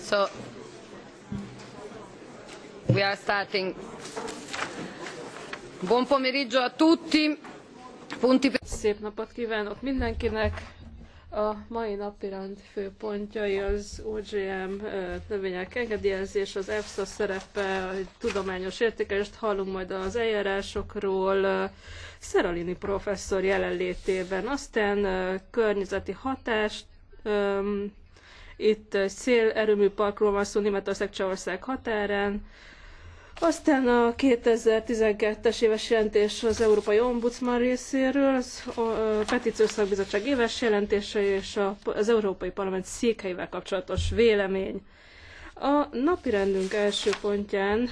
So, we are starting. Buon pomeriggio a tutti. Szép napot kívánok mindenkinek! A mai napirend főpontjai az OGM növények engedélyezés, az EFSA szerepe, a tudományos értékelést, hallunk majd az eljárásokról, Seralini professzor jelenlétében, aztán környezeti hatást, itt szélerőműparkról van szó Németország-Csehország határán, aztán a 2012-es éves jelentés az Európai Ombudsman részéről, a Petíciós Szakbizottság éves jelentése és az Európai Parlament székhelyével kapcsolatos vélemény. A napirendünk első pontján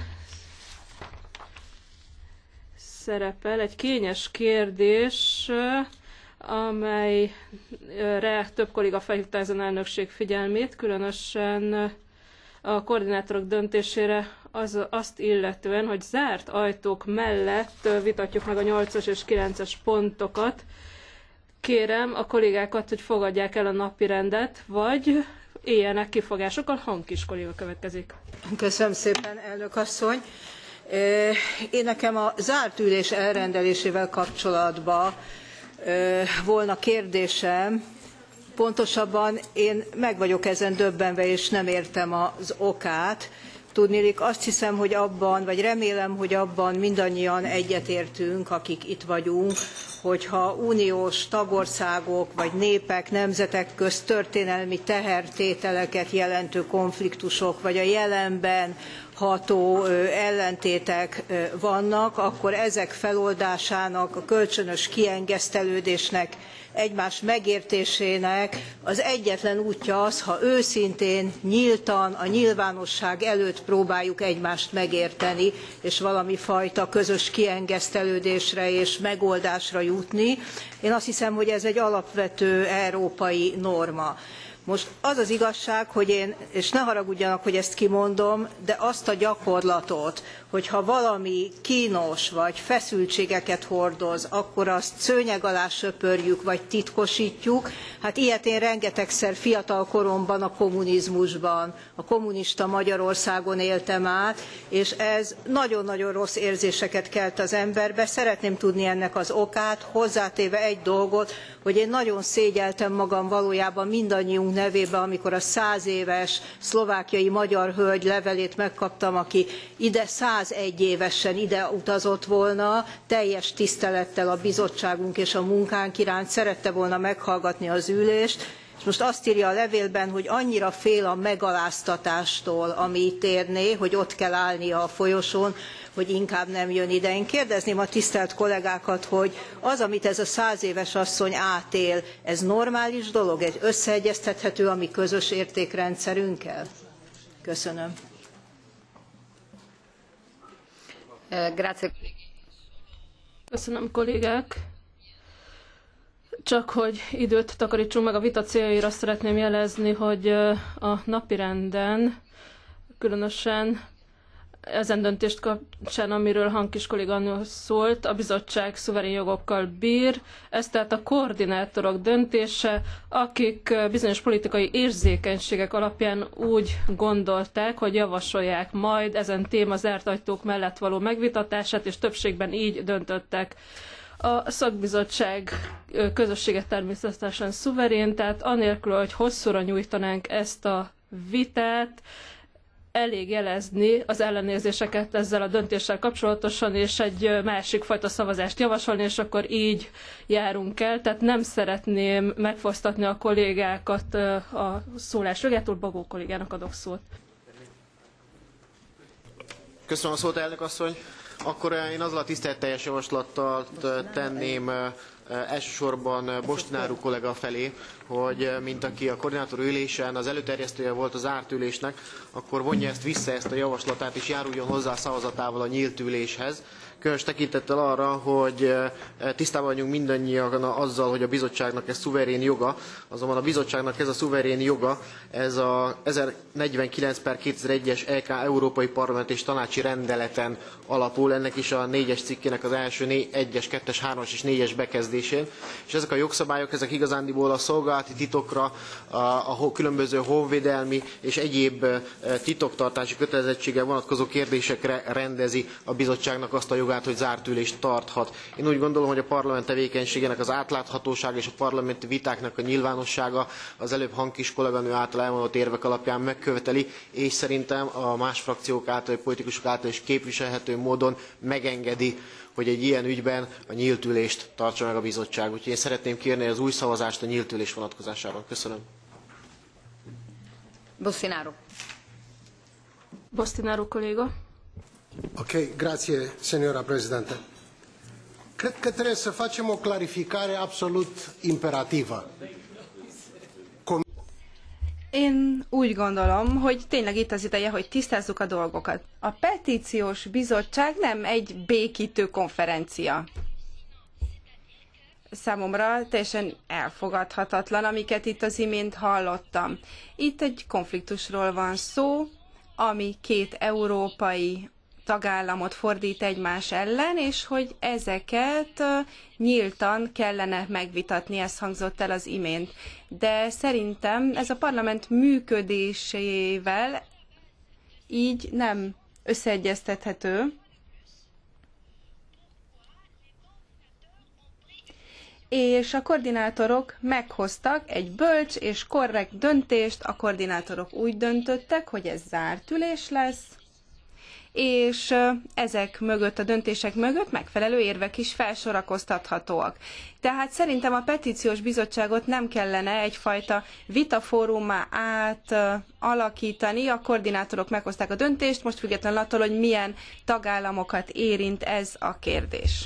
szerepel egy kényes kérdés, amelyre több kolléga felhívta ezen elnökség figyelmét, különösen a koordinátorok döntésére azt illetően, hogy zárt ajtók mellett vitatjuk meg a 8-as és 9-es pontokat. Kérem a kollégákat, hogy fogadják el a napirendet, vagy éljenek kifogásokkal. Hankis kolléga következik. Köszönöm szépen, elnök asszony. Én nekem a zárt ülés elrendelésével kapcsolatban volna kérdésem. Pontosabban én meg vagyok ezen döbbenve, és nem értem az okát. Tudniillik, azt hiszem, hogy abban, vagy remélem, hogy abban mindannyian egyetértünk, akik itt vagyunk, hogyha uniós tagországok, vagy népek, nemzetek közt történelmi tehertételeket jelentő konfliktusok, vagy a jelenben ható ellentétek vannak, akkor ezek feloldásának, a kölcsönös kiengesztelődésnek, egymás megértésének az egyetlen útja az, ha őszintén, nyíltan, a nyilvánosság előtt próbáljuk egymást megérteni, és valami fajta közös kiengesztelődésre és megoldásra jutni. Én azt hiszem, hogy ez egy alapvető európai norma. Most az az igazság, hogy én, és ne haragudjanak, hogy ezt kimondom, de azt a gyakorlatot, hogyha valami kínos vagy feszültségeket hordoz, akkor azt szőnyeg alá söpörjük vagy titkosítjuk. Hát ilyet én rengetegszer fiatal koromban a kommunizmusban, a kommunista Magyarországon éltem át, és ez nagyon-nagyon rossz érzéseket kelt az emberbe. Szeretném tudni ennek az okát, hozzátéve egy dolgot, hogy én nagyon szégyeltem magam valójában mindannyiunk nevében, amikor a 100 éves szlovákiai magyar hölgy levelét megkaptam, aki ide 101 évesen ide utazott volna, teljes tisztelettel a bizottságunk és a munkánk iránt, szerette volna meghallgatni az ülést, és most azt írja a levélben, hogy annyira fél a megaláztatástól, ami itt érné, hogy ott kell állnia a folyosón, hogy inkább nem jön ide. Én kérdezném a tisztelt kollégákat, hogy az, amit ez a 100 éves asszony átél, ez normális dolog, egy összeegyeztethető a mi közös értékrendszerünkkel? Köszönöm. Köszönöm, kollégák. Csak hogy időt takarítsunk meg a vita céljaira, szeretném jelezni, hogy a napirenden, különösen ezen döntést kapcsán, amiről Hankis kolléganő szólt, a bizottság szuverén jogokkal bír. Ez tehát a koordinátorok döntése, akik bizonyos politikai érzékenységek alapján úgy gondolták, hogy javasolják majd ezen téma zárt ajtók mellett való megvitatását, és többségben így döntöttek. A szakbizottság közössége természetesen szuverén, tehát anélkül, hogy hosszúra nyújtanánk ezt a vitát, elég jelezni az ellenérzéseket ezzel a döntéssel kapcsolatosan, és egy másik fajta szavazást javasolni, és akkor így járunk el. Tehát nem szeretném megfosztatni a kollégákat a szólás jogától. Bagó kollégának adok szót. Köszönöm a szót, elnök asszony. Akkor én azzal a tiszteletteljes javaslattal tenném elsősorban Bostináru kollega felé, hogy mint aki a koordinátor ülésen az előterjesztője volt az zárt ülésnek, akkor vonja ezt vissza, ezt a javaslatát, és járuljon hozzá a szavazatával a nyílt üléshez. különös tekintettel arra, hogy tisztában vagyunk mindannyian azzal, hogy a bizottságnak ez szuverén joga, azonban a bizottságnak ez a szuverén joga, ez a 1049/2001-es EK Európai Parlament és Tanácsi rendeleten alapul, ennek is a 4-es cikkének az első 1-es, 2-es, 3-as és 4-es bekezdésén. És ezek a jogszabályok, ezek igazándiból a szolgálati titokra, a különböző honvédelmi és egyéb titoktartási kötelezettséggel vonatkozó kérdésekre rendezi a bizottságnak azt a jogát, hogy zárt ülést tarthat. Én úgy gondolom, hogy a parlament tevékenységének az átláthatósága és a parlamenti vitáknak a nyilvánossága az előbb Hankis kolléganő által elmondott érvek alapján megköveteli, és szerintem a más frakciók által, politikusok által is képviselhető módon megengedi, hogy egy ilyen ügyben a nyílt ülést tartsa meg a bizottság. Úgyhogy én szeretném kérni az új szavazást a nyílt ülés vonatkozásában. Köszönöm. Bostinaro kolléga. Ok, grazie, signora Presidente. Cred că trebuie să facem o clarificare absolut imperativă. Én úgy gondolom, hogy tényleg itt az ideje, hogy tisztázzuk a dolgokat. A petíciós bizottság nem egy békítő konferencia. Számomra teljesen elfogadhatatlan, amiket itt az imént hallottam. Itt egy konfliktusról van szó, ami két európai tagállamot fordít egymás ellen, és hogy ezeket nyíltan kellene megvitatni, ez hangzott el az imént. De szerintem ez a parlament működésével így nem összeegyeztethető. És a koordinátorok meghoztak egy bölcs és korrekt döntést, a koordinátorok úgy döntöttek, hogy ez zárt ülés lesz, és ezek mögött, a döntések mögött megfelelő érvek is felsorakoztathatóak. Tehát szerintem a petíciós bizottságot nem kellene egyfajta vitafórummá átalakítani. A koordinátorok meghozták a döntést, most függetlenül attól, hogy milyen tagállamokat érint ez a kérdés.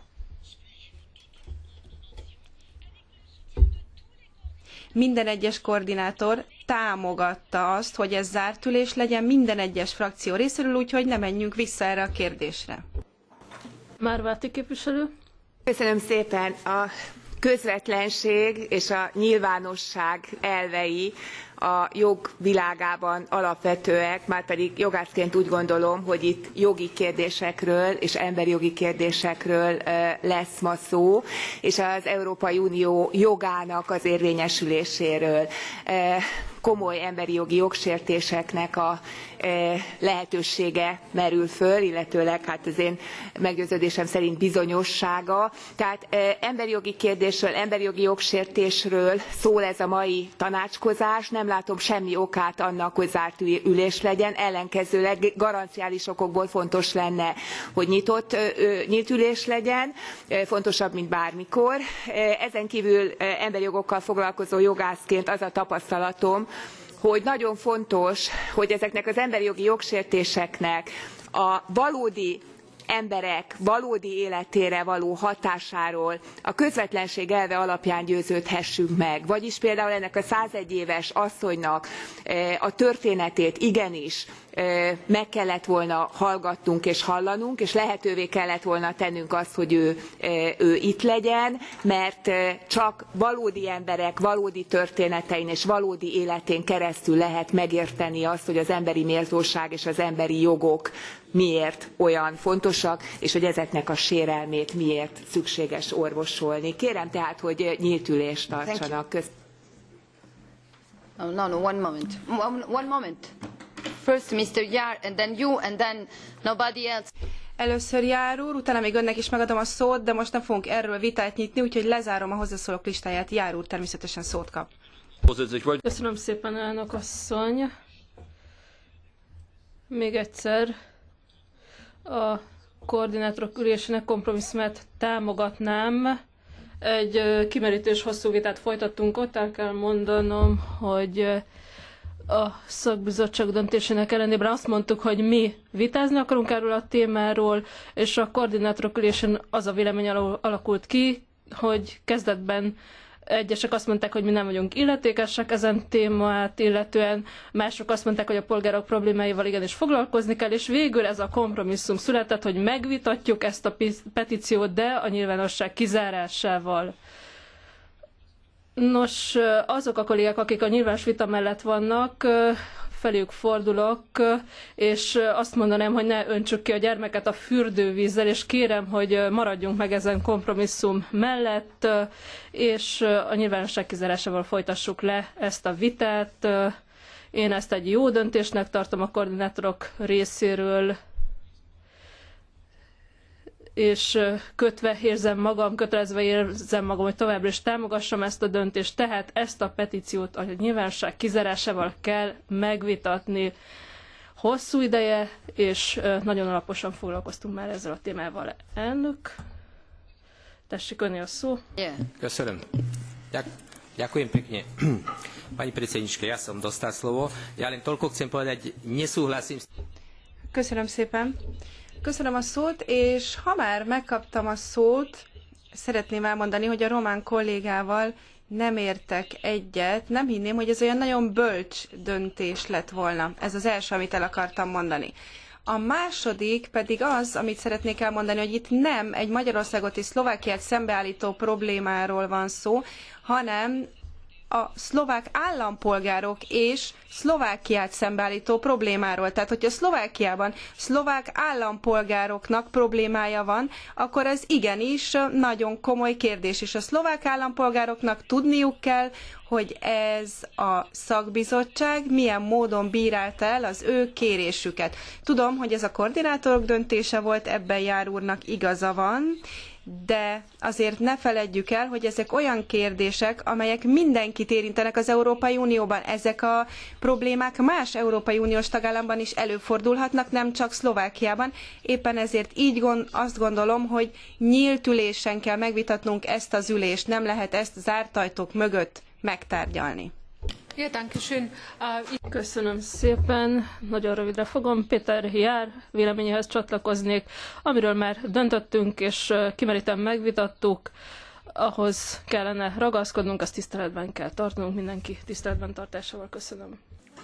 Minden egyes koordinátor támogatta azt, hogy ez zárt ülés legyen minden egyes frakció részéről, úgyhogy ne menjünk vissza erre a kérdésre. Márváti képviselő. Köszönöm szépen. A közvetlenség és a nyilvánosság elvei a jog világában alapvetőek, márpedig jogászként úgy gondolom, hogy itt jogi kérdésekről és emberi jogi kérdésekről lesz ma szó, és az Európai Unió jogának az érvényesüléséről. Komoly emberi jogi jogsértéseknek a lehetősége merül föl, illetőleg hát az én meggyőződésem szerint bizonyossága. Tehát emberi jogi kérdésről, emberi jogi jogsértésről szól ez a mai tanácskozás. Nem látom semmi okát annak, hogy zárt ülés legyen, ellenkezőleg garanciális okokból fontos lenne, hogy nyílt ülés legyen, fontosabb, mint bármikor. Ezen kívül emberi jogokkal foglalkozó jogászként az a tapasztalatom, hogy nagyon fontos, hogy ezeknek az emberi jogi jogsértéseknek a valódi emberek valódi életére való hatásáról a közvetlenség elve alapján győződhessünk meg. Vagyis például ennek a 101 éves asszonynak a történetét igenis meg kellett volna hallgatnunk és hallanunk, és lehetővé kellett volna tennünk azt, hogy ő itt legyen, mert csak valódi emberek valódi történetein és valódi életén keresztül lehet megérteni azt, hogy az emberi méltóság és az emberi jogok miért olyan fontosak, és hogy ezeknek a sérelmét miért szükséges orvosolni. Kérem tehát, hogy nyílt ülést tartsanak. One moment. One moment. First Mr. Yar, and then you, and then nobody else. Először Jár úr, utána még önnek is megadom a szót, de most nem fogunk erről vitát nyitni, úgyhogy lezárom a hozzászólók listáját. Jár úr természetesen szót kap. Köszönöm szépen, elnök asszony. Még egyszer a koordinátorok ülésének kompromisszumát támogatnám. Egy kimerítős hosszú vitát folytattunk ott, el kell mondanom, hogy a szakbizottság döntésének ellenében azt mondtuk, hogy mi vitázni akarunk erről a témáról, és a koordinátorok ülésén az a vélemény alakult ki, hogy kezdetben Egyesek azt mondták, hogy mi nem vagyunk illetékesek ezen témát illetően, mások azt mondták, hogy a polgárok problémáival igenis foglalkozni kell, és végül ez a kompromisszum született, hogy megvitatjuk ezt a petíciót, de a nyilvánosság kizárásával. Nos, azok a kollégák, akik a nyilvános vita mellett vannak, feléjük fordulok, és azt mondanám, hogy ne öntsük ki a gyermeket a fürdővízzel, és kérem, hogy maradjunk meg ezen kompromisszum mellett, és a nyilvánosság kizárásával folytassuk le ezt a vitát. Én ezt egy jó döntésnek tartom a koordinátorok részéről, és kötelezve érzem magam, hogy továbbra is támogassam ezt a döntést, tehát ezt a petíciót a nyilvánosság kizárásával kell megvitatni. Hosszú ideje, és nagyon alaposan foglalkoztunk már ezzel a témával. Elnök, tessék, öné a szó. Köszönöm. Ďakujem pekne. Pani predsednička, ja som dostal slovo. Ja len toľko chcem povedať, nesúhlasím. Köszönöm szépen. Köszönöm a szót, és ha már megkaptam a szót, szeretném elmondani, hogy a román kollégával nem értek egyet. Nem hinném, hogy ez olyan nagyon bölcs döntés lett volna. Ez az első, amit el akartam mondani. A második pedig az, amit szeretnék elmondani, hogy itt nem egy Magyarországot és Szlovákiát szembeállító problémáról van szó, hanem a szlovák állampolgárok és Szlovákiát szembeállító problémáról. Tehát, hogyha Szlovákiában szlovák állampolgároknak problémája van, akkor ez igenis nagyon komoly kérdés. És a szlovák állampolgároknak tudniuk kell, hogy ez a szakbizottság milyen módon bírálta el az ő kérésüket. Tudom, hogy ez a koordinátorok döntése volt, ebben Jár úrnak igaza van, de azért ne feledjük el, hogy ezek olyan kérdések, amelyek mindenkit érintenek az Európai Unióban. Ezek a problémák más Európai Uniós tagállamban is előfordulhatnak, nem csak Szlovákiában. Éppen ezért azt gondolom, hogy nyílt ülésen kell megvitatnunk ezt az ülést, nem lehet ezt zárt ajtók mögött megtárgyalni. Köszönöm szépen, nagyon rövidre fogom. Péter Jár véleményéhez csatlakoznék, amiről már döntöttünk és kimeríten megvitattuk, ahhoz kellene ragaszkodnunk, azt tiszteletben kell tartanunk, mindenki tiszteletben tartásával. Köszönöm.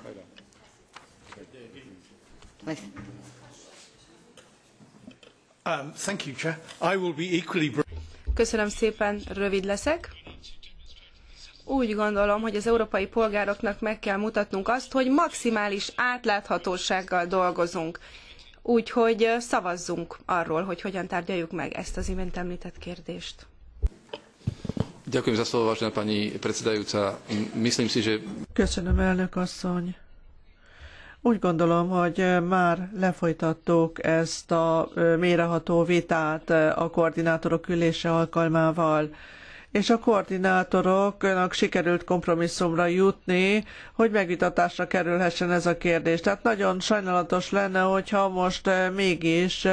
Köszönöm szépen, rövid leszek. Úgy gondolom, hogy az európai polgároknak meg kell mutatnunk azt, hogy maximális átláthatósággal dolgozunk. Úgyhogy szavazzunk arról, hogy hogyan tárgyaljuk meg ezt az imént említett kérdést. Ďakujem za slovo, vážená pani predsedajúca. Myslím si, že... Köszönöm, elnök asszony. Úgy gondolom, hogy már lefolytattuk ezt a mélyreható vitát a koordinátorok ülése alkalmával, és a koordinátoroknak sikerült kompromisszumra jutni, hogy megvitatásra kerülhessen ez a kérdés. Tehát nagyon sajnálatos lenne, hogyha most mégis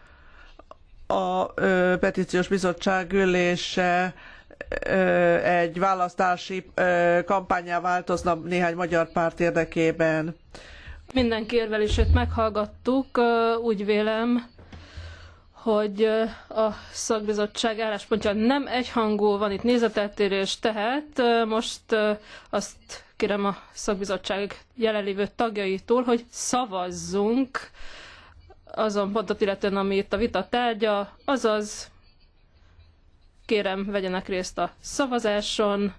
a petíciós bizottság ülése egy választási kampánnyá változna néhány magyar párt érdekében. Mindenki érvelését meghallgattuk, úgy vélem, hogy a szakbizottság álláspontja nem egyhangú, van itt nézeteltérés, tehát most azt kérem a szakbizottság jelenlévő tagjaitól, hogy szavazzunk azon pontot illetően, ami itt a vita tárgya, azaz kérem vegyenek részt a szavazáson,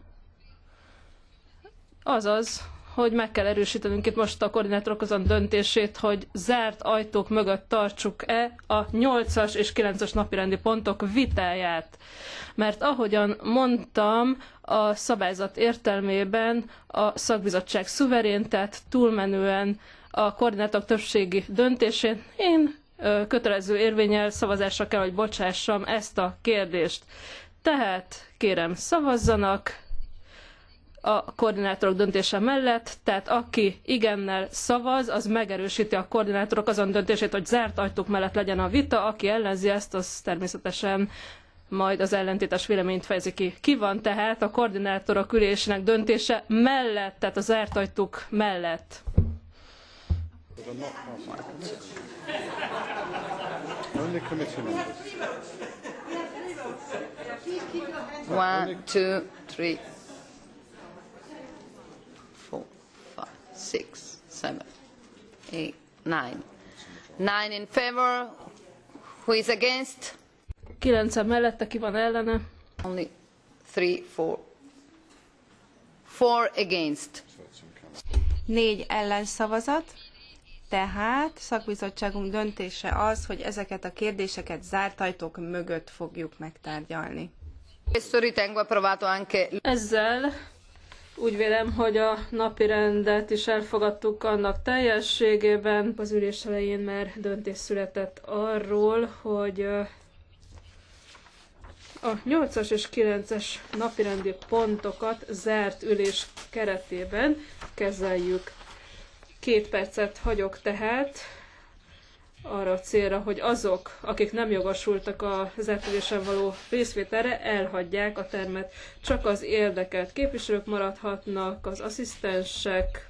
azaz hogy meg kell erősítenünk itt most a koordinátorok azon döntését, hogy zárt ajtók mögött tartsuk-e a 8-as és 9-as napirendi pontok vitáját. Mert ahogyan mondtam, a szabályzat értelmében a szakbizottság szuverén, tehát túlmenően a koordinátorok többségi döntésén én kötelező érvénnyel szavazásra kell, hogy bocsássam ezt a kérdést. Tehát kérem szavazzanak a koordinátorok döntése mellett, tehát aki igennel szavaz, az megerősíti a koordinátorok azon döntését, hogy zárt ajtók mellett legyen a vita, aki ellenzi ezt, az természetesen majd az ellentétes véleményt fejezi ki. Ki van tehát a koordinátorok ülésének döntése mellett, tehát a zárt ajtók mellett? 1, 2, 3, 4, 5, 6, 7, 8, 9. 9 in favor. Who is against? 9 mellette, ki van ellene? Only 3, 4. 4 against. 4 ellenszavazat, tehát szakbizottságunk döntése az, hogy ezeket a kérdéseket zárt ajtók mögött fogjuk megtárgyalni. Ezzel úgy vélem, hogy a napirendet is elfogadtuk annak teljességében. Az ülés elején már döntés született arról, hogy a 8-as és 9-es napirendi pontokat zárt ülés keretében kezeljük. 2 percet hagyok tehát arra a célra, hogy azok, akik nem jogosultak a zárt ülésen való részvételre, elhagyják a termet. Csak az érdekelt képviselők maradhatnak, az asszisztensek,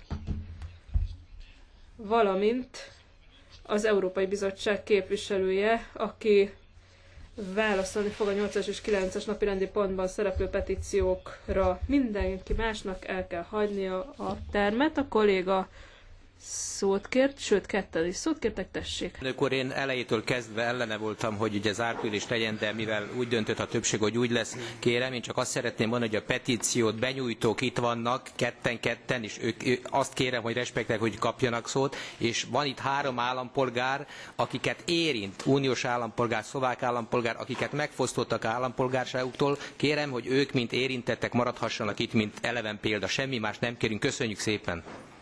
valamint az Európai Bizottság képviselője, aki válaszolni fog a 8-as és 9-es napirendi pontban szereplő petíciókra. Mindenki másnak el kell hagynia a termet. A kolléga szót kért, sőt ketten is szót kértek, tessék. Elnök úr, én elejétől kezdve ellene voltam, hogy ugye zárt ülést legyen, de mivel úgy döntött a többség, hogy úgy lesz, kérem, én csak azt szeretném mondani, hogy a petíciót benyújtók itt vannak, ketten, és ők azt kérem, hogy respektálják, hogy kapjanak szót, és van itt 3 állampolgár, akiket érint, uniós állampolgár, szlovák állampolgár, akiket megfosztottak állampolgárságuktól, kérem, hogy ők, mint érintettek, maradhassanak itt, mint eleven példa. Semmi más nem kérünk, köszönjük szépen!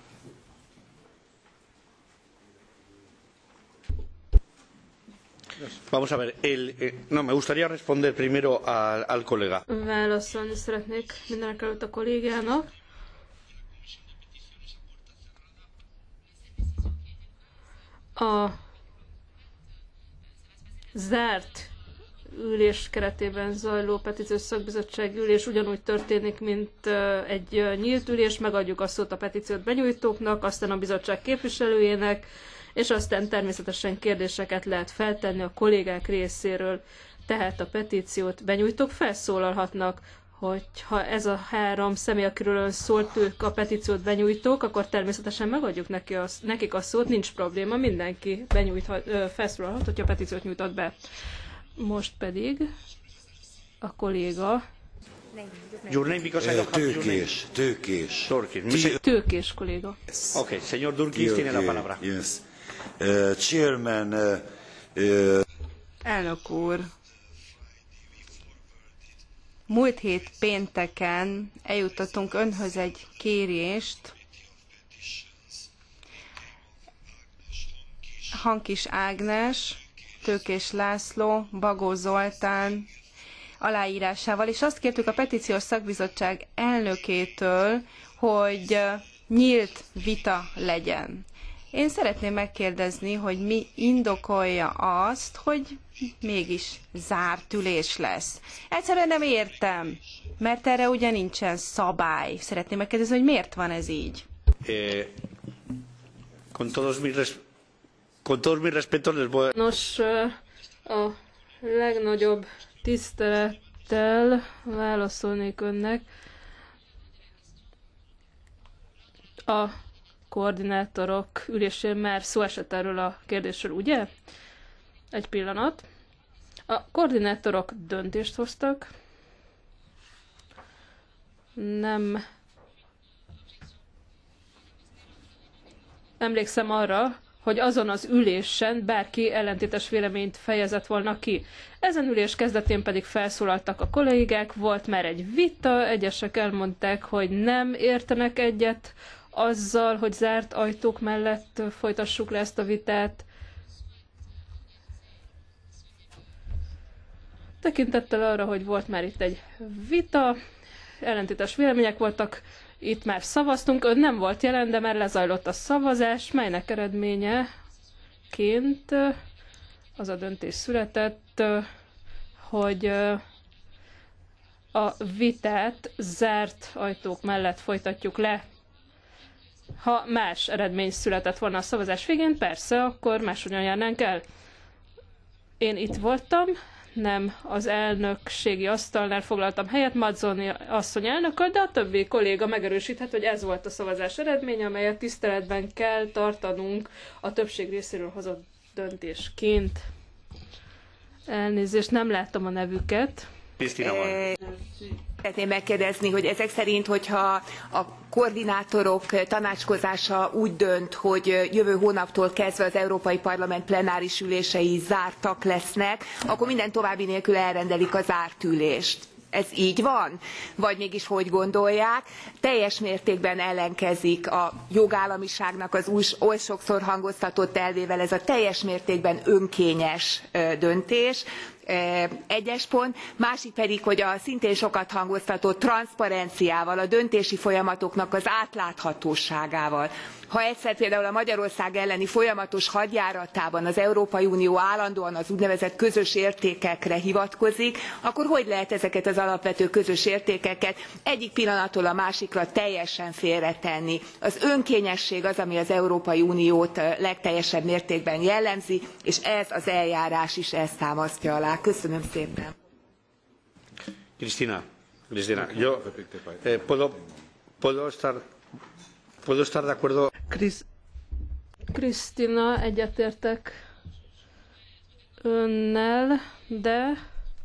Vamos a ver, no, me gustaría responder primero al colega. Válaszolni szeretnék mindenekelőtt a kollégának. A zárt ülés keretében zajló petíciós szakbizottsági ülés ugyanúgy történik, mint egy nyílt ülés, megadjuk a szót a petíciót benyújtóknak, aztán a bizottság képviselőjének, és aztán természetesen kérdéseket lehet feltenni a kollégák részéről. Tehát a petíciót benyújtók felszólalhatnak, hogyha ez a 3 személy, akiről ön szólt, ők a petíciót benyújtók, akkor természetesen megadjuk nekik a szót, nincs probléma, mindenki felszólalhat, hogyha a petíciót nyújtott be. Most pedig a kolléga... Tőkés kolléga. Okay, señor Durkis tiene la palabra. Yes. Chairman, Elnök úr, múlt hét pénteken eljutottunk önhöz egy kérést Hankis Ágnes, Tőkés László, Bagó Zoltán aláírásával, és azt kértük a petíciós szakbizottság elnökétől, hogy nyílt vita legyen. Én szeretném megkérdezni, hogy mi indokolja azt, hogy mégis zárt ülés lesz. Egyszerűen nem értem, mert erre ugye nincsen szabály. Szeretném megkérdezni, hogy miért van ez így? Nos, a legnagyobb tisztelettel válaszolnék önnek. A koordinátorok ülésén már szó esett erről a kérdésről, ugye? Egy pillanat. A koordinátorok döntést hoztak. Nem emlékszem arra, hogy azon az ülésen bárki ellentétes véleményt fejezett volna ki. Ezen ülés kezdetén pedig felszólaltak a kollégák, volt már egy vita, egyesek elmondták, hogy nem értenek egyet azzal, hogy zárt ajtók mellett folytassuk le ezt a vitát. Tekintettel arra, hogy volt már itt egy vita, ellentétes vélemények voltak, itt már szavaztunk, ön nem volt jelen, de már lezajlott a szavazás, melynek eredményeként az a döntés született, hogy a vitát zárt ajtók mellett folytatjuk le. Ha más eredmény született volna a szavazás végén, persze, akkor máshogyan járnánk el. Én itt voltam, nem az elnökségi asztalnál foglaltam helyet Mazzoni asszony elnököl, de a többi kolléga megerősíthet, hogy ez volt a szavazás eredménye, amelyet tiszteletben kell tartanunk a többség részéről hozott döntésként. Elnézést, nem láttam a nevüket. Szeretném megkérdezni, hogy ezek szerint, hogyha a koordinátorok tanácskozása úgy dönt, hogy jövő hónaptól kezdve az Európai Parlament plenáris ülései zártak lesznek, akkor minden további nélkül elrendelik a zárt ülést. Ez így van? Vagy mégis hogy gondolják? Teljes mértékben ellenkezik a jogállamiságnak az oly sokszor hangoztatott elvével ez a teljes mértékben önkényes döntés. Egyes pont, másik pedig, hogy a szintén sokat hangoztatott transzparenciával, a döntési folyamatoknak az átláthatóságával. Ha egyszer például a Magyarország elleni folyamatos hadjáratában az Európai Unió állandóan az úgynevezett közös értékekre hivatkozik, akkor hogy lehet ezeket az alapvető közös értékeket egyik pillanatról a másikra teljesen félretenni? Az önkényesség az, ami az Európai Uniót legteljesebb mértékben jellemzi, és ez az eljárás is ezt támasztja alá. Köszönöm szépen. Cristina, yo puedo estar de acuerdo. Krisztina, egyetértek önnel, de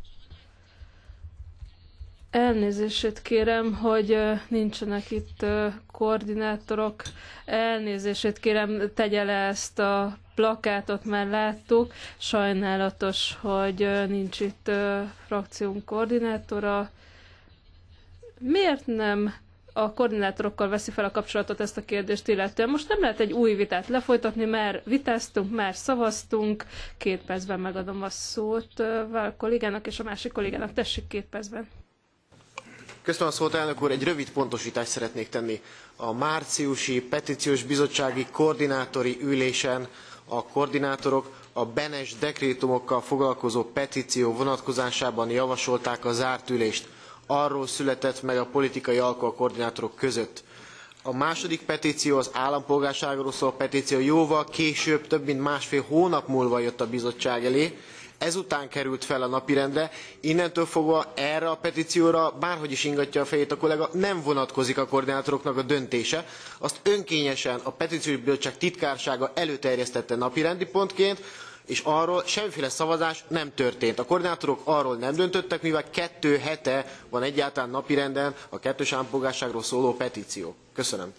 elnézését kérem, hogy nincsenek itt koordinátorok. Elnézését kérem, tegye le ezt a plakátot, már láttuk. Sajnálatos, hogy nincs itt frakciónk koordinátora. Miért nem a koordinátorokkal veszi fel a kapcsolatot ezt a kérdést illetően? Most nem lehet egy új vitát lefolytatni, már vitáztunk, már szavaztunk. 2 percben megadom a szót Vál kollégának és a másik kollégának. Tessék, 2 percben. Köszönöm a szót, elnök úr. Egy rövid pontosítást szeretnék tenni. A márciusi petíciós bizottsági koordinátori ülésen a koordinátorok a Benes dekrétumokkal foglalkozó petíció vonatkozásában javasolták a zárt ülést. Arról született meg a politikai alkú a koordinátorok között. A második petíció, az állampolgárságról szóló petíció jóval később, több mint 1,5 hónap múlva jött a bizottság elé. Ezután került fel a napirendre, innentől fogva erre a petícióra, bárhogy is ingatja a fejét a kollega, nem vonatkozik a koordinátoroknak a döntése. Azt önkényesen a petíciós bizottság titkársága előterjesztette napirendi pontként, és arról semmiféle szavazás nem történt. A koordinátorok arról nem döntöttek, mivel 2 hete van egyáltalán napirenden a kettős állampolgárságról szóló petíció. Köszönöm.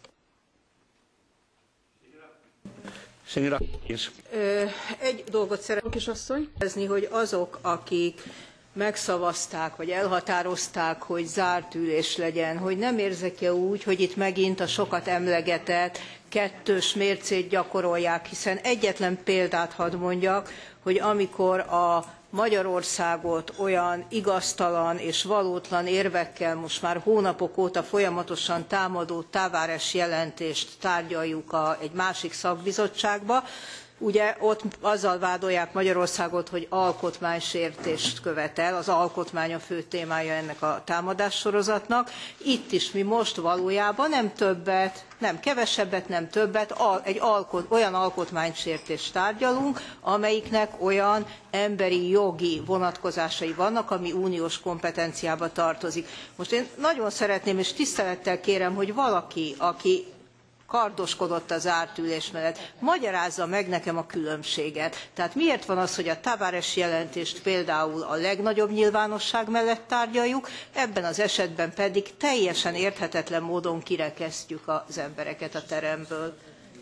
Egy dolgot szeretnék kérdezni, hogy azok, akik megszavazták, vagy elhatározták, hogy zárt ülés legyen, hogy nem érzek-e úgy, hogy itt megint a sokat emlegetett kettős mércét gyakorolják, hiszen egyetlen példát hadd mondjak, hogy amikor a Magyarországot olyan igaztalan és valótlan érvekkel most már hónapok óta folyamatosan támadó Tavares jelentést tárgyaljuk egy másik szakbizottságba, ugye ott azzal vádolják Magyarországot, hogy alkotmánysértést követel, az alkotmány a fő témája ennek a támadássorozatnak. Itt is mi most valójában nem többet, nem kevesebbet, nem többet, olyan alkotmánysértést tárgyalunk, amelyiknek olyan emberi jogi vonatkozásai vannak, ami uniós kompetenciába tartozik. Most én nagyon szeretném és tisztelettel kérem, hogy valaki, aki kardoskodott az zárt ülés mellett, magyarázza meg nekem a különbséget. Tehát miért van az, hogy a Tavares jelentést például a legnagyobb nyilvánosság mellett tárgyaljuk, ebben az esetben pedig teljesen érthetetlen módon kirekesztjük az embereket a teremből.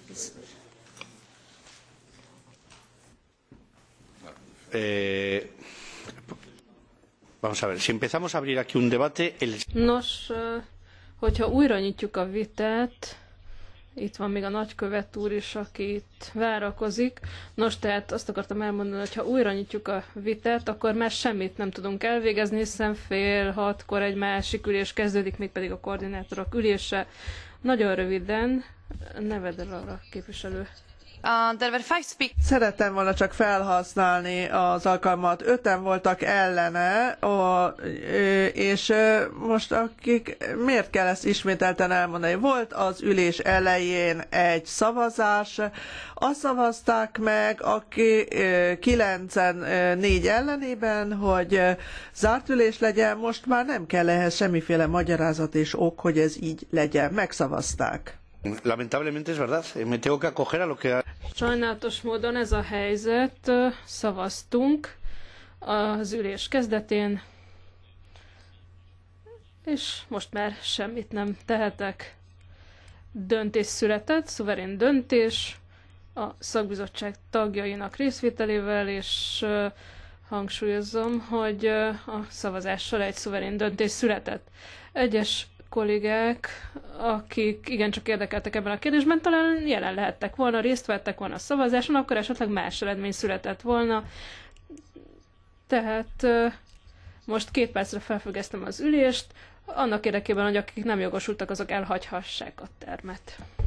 Vamos a ver, si empezamos a abrir aquí un debate... Nos, hogyha újra nyitjuk a vitát, itt van még a nagykövet úr is, aki itt várakozik. Nos, tehát azt akartam elmondani, hogy ha újra nyitjuk a vitát, akkor már semmit nem tudunk elvégezni, hiszen 5:30-kor egy másik ülés kezdődik, mégpedig a koordinátorok ülése. Nagyon röviden, Nevedel arra képviselő. There were 5 speakers. Szerettem volna csak felhasználni az alkalmat. 5-en voltak ellene, és most miért kell ezt ismételten elmondani? Volt az ülés elején egy szavazás, azt szavazták meg, aki 9-4 ellenében, hogy zárt ülés legyen, most már nem kell ehhez semmiféle magyarázat és ok, hogy ez így legyen. Megszavazták. Lamentablemente es verdad. Me tengo que acoger a lo que... Sajnálatos módon ez a helyzet. Szavaztunk az ülés kezdetén, és most már semmit nem tehetek. Döntés született, szuverén döntés a szakbizottság tagjainak részvételével, és hangsúlyozom, hogy a szavazással egy szuverén döntés született. Egyes kollégák, akik igencsak érdekeltek ebben a kérdésben, talán jelen lehettek volna, részt vettek volna a szavazáson, akkor esetleg más eredmény született volna. Tehát most 2 percre felfüggesztem az ülést, annak érdekében, hogy akik nem jogosultak, azok elhagyhassák a termet.